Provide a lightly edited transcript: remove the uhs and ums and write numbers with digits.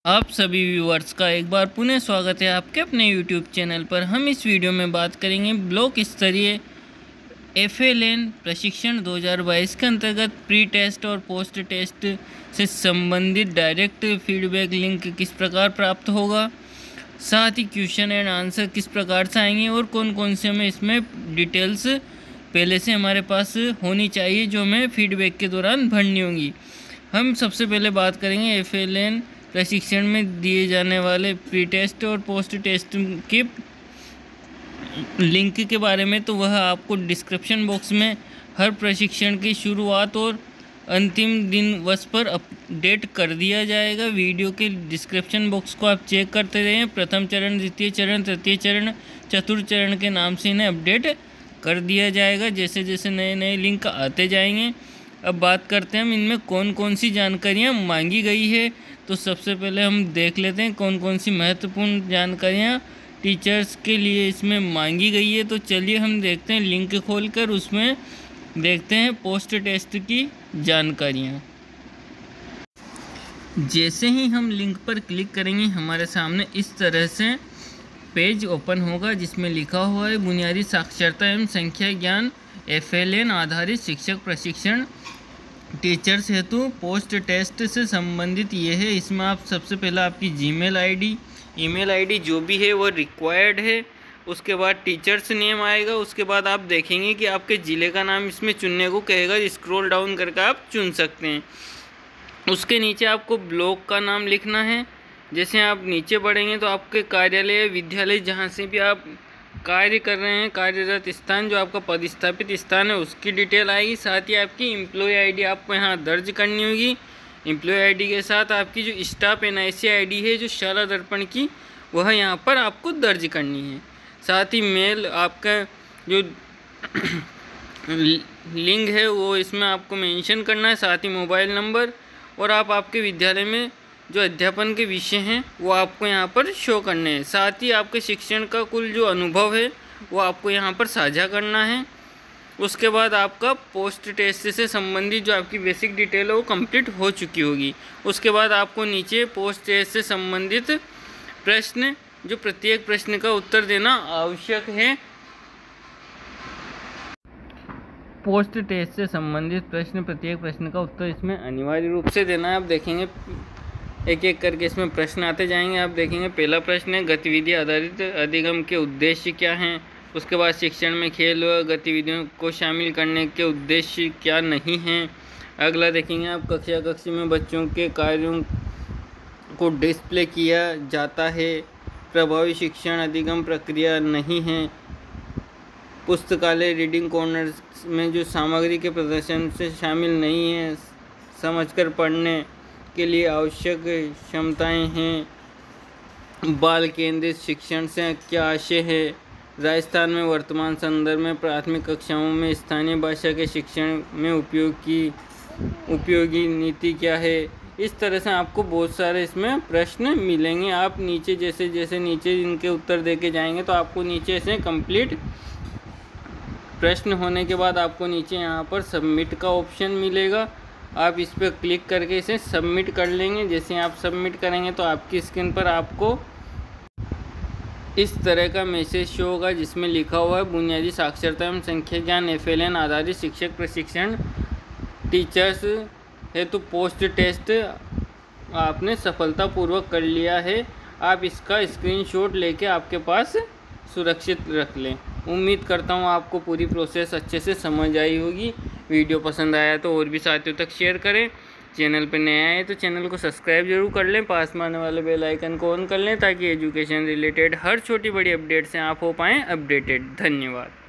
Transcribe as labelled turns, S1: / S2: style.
S1: आप सभी व्यूअर्स का एक बार पुनः स्वागत है आपके अपने YouTube चैनल पर। हम इस वीडियो में बात करेंगे ब्लॉक स्तरीय FLN प्रशिक्षण 2022 के अंतर्गत प्री टेस्ट और पोस्ट टेस्ट से संबंधित डायरेक्ट फीडबैक लिंक किस प्रकार प्राप्त होगा, साथ ही क्वेश्चन एंड आंसर किस प्रकार से आएंगे और कौन कौन से हमें इसमें डिटेल्स पहले से हमारे पास होनी चाहिए जो हमें फीडबैक के दौरान भरनी होंगी। हम सबसे पहले बात करेंगे FLN प्रशिक्षण में दिए जाने वाले प्री टेस्ट और पोस्ट टेस्ट के लिंक के बारे में। तो वह आपको डिस्क्रिप्शन बॉक्स में हर प्रशिक्षण की शुरुआत और अंतिम दिन वश पर अपडेट कर दिया जाएगा। वीडियो के डिस्क्रिप्शन बॉक्स को आप चेक करते रहें। प्रथम चरण, द्वितीय चरण, तृतीय चरण, चतुर्थ चरण के नाम से इन्हें अपडेट कर दिया जाएगा जैसे जैसे नए नए लिंक आते जाएंगे। अब बात करते हैं हम इनमें कौन कौन सी जानकारियाँ मांगी गई है। तो सबसे पहले हम देख लेते हैं कौन कौन सी महत्वपूर्ण जानकारियाँ टीचर्स के लिए इसमें मांगी गई है। तो चलिए हम देखते हैं लिंक खोलकर उसमें देखते हैं पोस्ट टेस्ट की जानकारियाँ। जैसे ही हम लिंक पर क्लिक करेंगे हमारे सामने इस तरह से पेज ओपन होगा जिसमें लिखा हुआ है बुनियादी साक्षरता एवं संख्या ज्ञान FLN आधारित शिक्षक प्रशिक्षण टीचर्स हेतु पोस्ट टेस्ट से संबंधित ये है। इसमें आप सबसे पहले आपकी ईमेल आईडी जो भी है वो रिक्वायर्ड है। उसके बाद टीचर्स नेम आएगा। उसके बाद आप देखेंगे कि आपके ज़िले का नाम इसमें चुनने को कहेगा। स्क्रॉल डाउन करके आप चुन सकते हैं। उसके नीचे आपको ब्लॉक का नाम लिखना है। जैसे आप नीचे बढ़ेंगे तो आपके कार्यालय विद्यालय जहाँ से भी आप कार्य कर रहे हैं, कार्यरत स्थान जो आपका पदस्थापित स्थान है उसकी डिटेल आएगी। साथ ही आपकी एम्प्लॉय आईडी आपको यहाँ दर्ज करनी होगी। एम्प्लॉय आईडी के साथ आपकी जो स्टाफ NIC आईडी है जो शाला दर्पण की वह यहाँ पर आपको दर्ज करनी है। साथ ही मेल आपका जो लिंक है वो इसमें आपको मेंशन करना है। साथ ही मोबाइल नंबर और आपके विद्यालय में जो अध्यापन के विषय हैं वो आपको यहाँ पर शो करने हैं। साथ ही आपके शिक्षण का कुल जो अनुभव है वो आपको यहाँ पर साझा करना है। उसके बाद आपका पोस्ट टेस्ट से संबंधित जो आपकी बेसिक डिटेल है वो कंप्लीट हो चुकी होगी। उसके बाद आपको नीचे पोस्ट टेस्ट से संबंधित प्रश्न जो प्रत्येक प्रश्न का उत्तर देना आवश्यक है। पोस्ट टेस्ट से संबंधित प्रश्न प्रत्येक प्रश्न का उत्तर इसमें अनिवार्य रूप से देना है। आप देखेंगे एक एक करके इसमें प्रश्न आते जाएंगे। आप देखेंगे पहला प्रश्न है गतिविधि आधारित अधिगम के उद्देश्य क्या हैं। उसके बाद शिक्षण में खेल व गतिविधियों को शामिल करने के उद्देश्य क्या नहीं हैं। अगला देखेंगे आप कक्षा में बच्चों के कार्यों को डिस्प्ले किया जाता है, प्रभावी शिक्षण अधिगम प्रक्रिया नहीं है। पुस्तकालय रीडिंग कॉर्नर्स में जो सामग्री के प्रदर्शन से शामिल नहीं है, समझकर पढ़ने के लिए आवश्यक क्षमताएं हैं। बाल केंद्रित शिक्षण से क्या आशय है। राजस्थान में वर्तमान संदर्भ में प्राथमिक कक्षाओं में स्थानीय भाषा के शिक्षण में उपयोगी नीति क्या है। इस तरह से आपको बहुत सारे इसमें प्रश्न मिलेंगे। आप नीचे जैसे जैसे नीचे इनके उत्तर देके जाएंगे तो आपको नीचे से कंप्लीट प्रश्न होने के बाद आपको नीचे यहाँ पर सबमिट का ऑप्शन मिलेगा। आप इस पर क्लिक करके इसे सबमिट कर लेंगे। जैसे आप सबमिट करेंगे तो आपकी स्क्रीन पर आपको इस तरह का मैसेज शो होगा जिसमें लिखा हुआ है बुनियादी साक्षरता एवं संख्या ज्ञान FLN आधारित शिक्षक प्रशिक्षण टीचर्स हेतु पोस्ट टेस्ट आपने सफलतापूर्वक कर लिया है। आप इसका स्क्रीनशॉट लेके आपके पास सुरक्षित रख लें। उम्मीद करता हूँ आपको पूरी प्रोसेस अच्छे से समझ आई होगी। वीडियो पसंद आया तो और भी साथियों तक शेयर करें। चैनल पर नए आए तो चैनल को सब्सक्राइब जरूर कर लें। पास में आने वाले बेल आइकन को ऑन कर लें ताकि एजुकेशन रिलेटेड हर छोटी बड़ी अपडेट से आप हो पाएँ अपडेटेड। धन्यवाद।